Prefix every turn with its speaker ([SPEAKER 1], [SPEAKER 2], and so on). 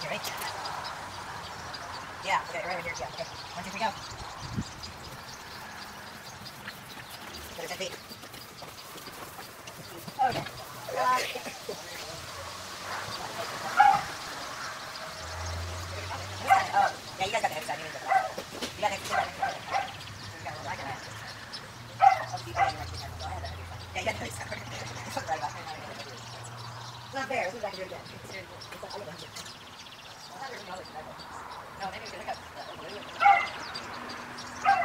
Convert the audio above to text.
[SPEAKER 1] Ready? Yeah, okay, right over here. Yeah, okay. 1, 2, 3, go. Put it 10 feet. Okay. Yeah, you guys got the heavy side. You got the heavy side. You got the heavy side. You got a little back of that. I'll see if I can make it. I had that heavy side. Yeah, you got the heavy side. It's not right about it. It's not fair. Let's see if I can do it again. It's not all of them. No, maybe we can look up.